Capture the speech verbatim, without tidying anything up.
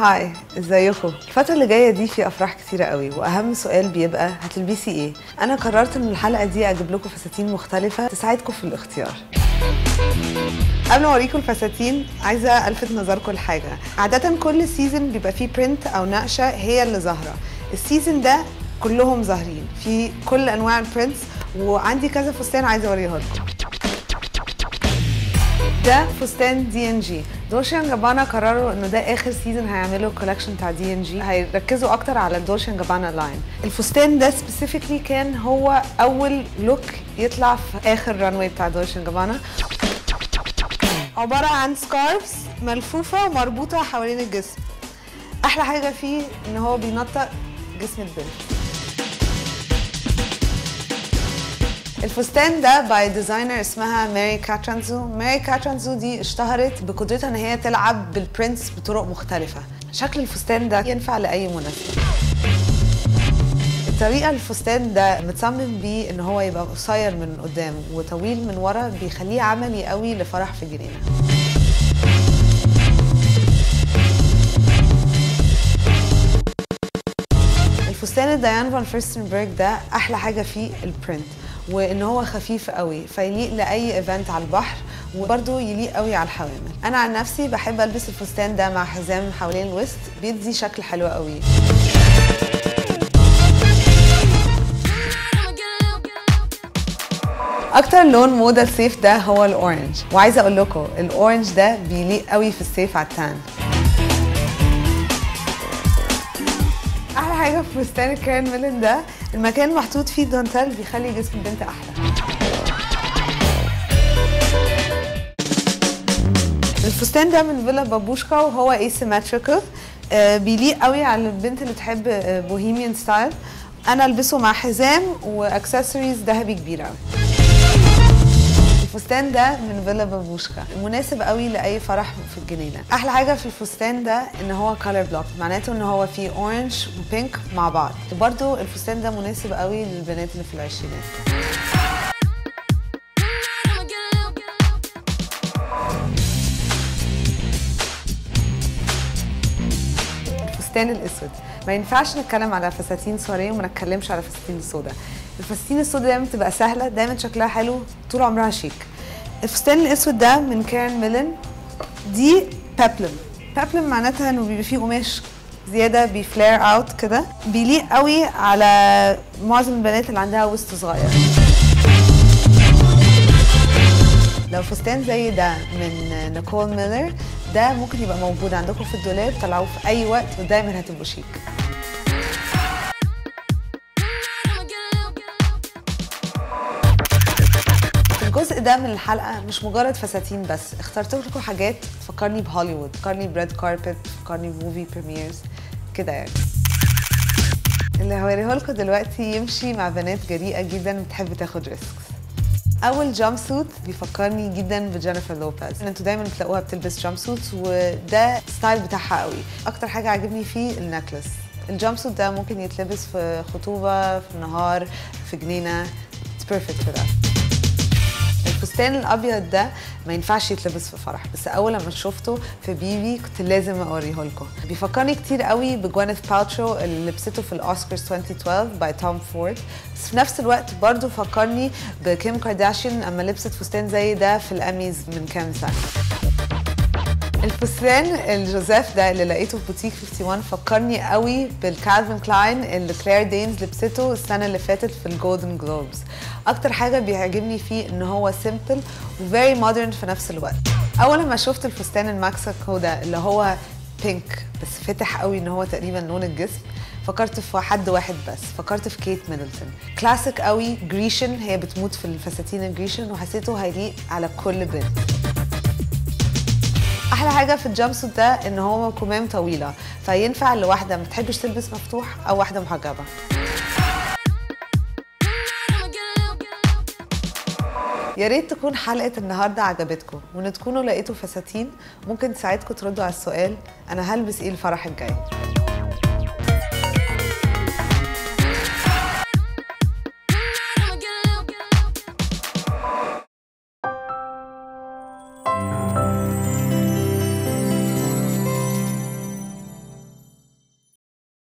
هاي، ازيكم؟ الفترة اللي جاية دي في افراح كتيرة قوي، واهم سؤال بيبقى هتلبسي ايه؟ انا قررت ان الحلقة دي اجيب لكم فساتين مختلفة تساعدكم في الاختيار. قبل ما اوريكم الفساتين عايزة الفت نظركم لحاجة. عادة كل سيزون بيبقى فيه برنت او نقشة هي اللي ظاهرة. السيزون ده كلهم ظاهرين في كل انواع البرنتس، وعندي كذا فستان عايزة اوريها لكم. ده فستان دي ان جي. دولشي اند جابانا قرروا انه ده اخر سيزون هيعملوا الكولكشن بتاع دي ان جي، هيركزوا اكتر على الدولشي اند جابانا لاين. الفستان ده سبيسيفيكلي كان هو اول لوك يطلع في اخر رانوي بتاع دولشي اند جابانا. عباره عن سكارفز ملفوفه ومربوطه حوالين الجسم. احلى حاجه فيه ان هو بينطق جسم البنت. الفستان ده باي ديزاينر اسمها ماري كاترانزو. ماري كاترانزو دي اشتهرت بقدرتها ان هي تلعب بالبرنتس بطرق مختلفة. شكل الفستان ده ينفع لأي مناسبة. الطريقة الفستان ده متصمم بيه ان هو يبقى قصير من قدام وطويل من ورا، بيخليه عملي قوي لفرح في الجنينة. الفستان ديان فان فيرستنبرج ده احلى حاجة فيه البرنت، وان هو خفيف قوي فيليق لاي ايفنت على البحر، وبرده يليق قوي على الحوامل. انا عن نفسي بحب البس الفستان ده مع حزام حوالين الوسط، بيدي شكل حلو قوي. اكتر لون موضه الصيف ده هو الاورنج، وعايزه اقول لكم الاورنج ده بيليق قوي في الصيف على التان. احلى حاجه في فستان الكارين ميلن ده المكان محطوط فيه دانتال، بيخلي جسم البنت احلى. الفستان ده من فيلا بابوشكا وهو ايسيمتريكال، آه بيليق قوي على البنت اللي تحب بوهيميان ستايل. انا البسه مع حزام واكسسوارز ذهبي كبيره. الفستان ده من فيلا بابوشكا مناسب قوي لاي فرح في الجنينه. احلى حاجه في الفستان ده ان هو كولر بلوك، معناته ان هو فيه اورنج وبينك مع بعض. وبرده الفستان ده مناسب قوي للبنات اللي في العشرينات. الفستان الاسود، ما ينفعش نتكلم على فساتين سواريه وما نتكلمش على فساتين السودا. الفساتين السودا دايما بتبقى سهله، دايما شكلها حلو، طول عمرها شيك. الفستان الاسود ده من كارين ميلن، دي بابلم. بابلم معناتها انه بيبقى فيه قماش زياده بيفلير اوت كده، بيليق قوي على معظم البنات اللي عندها وسط صغير. لو فستان زي ده من نيكول ميلر، ده ممكن يبقى موجود عندكم في الدولاب، طلعوه في اي وقت ودايما هتبقوا شيك. الجزء ده من الحلقه مش مجرد فساتين بس، اخترت لكم حاجات تفكرني بهوليوود، تفكرني بريد كاربت، تفكرني بموفي بريميرز كده يعني. اللي هوريه لكم دلوقتي يمشي مع بنات جريئه جدا بتحب تاخد ريسكس. اول جامب سوت بيفكرني جدا بجينيفر لوبيز. انتوا دايما بتلاقوها بتلبس جامب سوت، وده ستايل بتاعها قوي. اكتر حاجه عجبني فيه النكلس. الجامب سوت ده ممكن يتلبس في خطوبه، في نهار، في جنينه. It's perfect for that. الفستان الابيض ده ما ينفعش يتلبس في فرح، بس اول لما شفته في بيبي كنت لازم اوريه لكم. بيفكرني كتير قوي بجوينيث بالترو اللي لبسته في الاوسكارز ألفين واثناشر باي توم فورد، بس في نفس الوقت برضه فكرني بكيم كارداشيان اما لبست فستان زي ده في الاميز من كام سنه. الفستان الجوزيف ده اللي لقيته في بوتيك واحد وخمسين فكرني قوي بالكالفين كلاين اللي كلير دينز لبسته السنه اللي فاتت في الجولدن جلوبز. اكتر حاجه بيعجبني فيه ان هو سيمبل وفيري مودرن في نفس الوقت. اول ما شفت الفستان الماكسيكو ده اللي هو بينك بس فتح قوي ان هو تقريبا لون الجسم، فكرت في حد واحد بس، فكرت في كيت ميدلتون. كلاسيك قوي جريشن، هي بتموت في الفساتين الجريشن، وحسيته هيليق على كل بنت. احلى حاجه في الجامب سوت ده ان هو كمام طويله، فينفع لواحده ما بتحبش تلبس مفتوح او واحده محجبه. يا ريت تكون حلقه النهارده عجبتكم، وان تكونوا لقيتوا فساتين ممكن تساعدكم تردوا على السؤال انا هلبس ايه الفرح الجاي.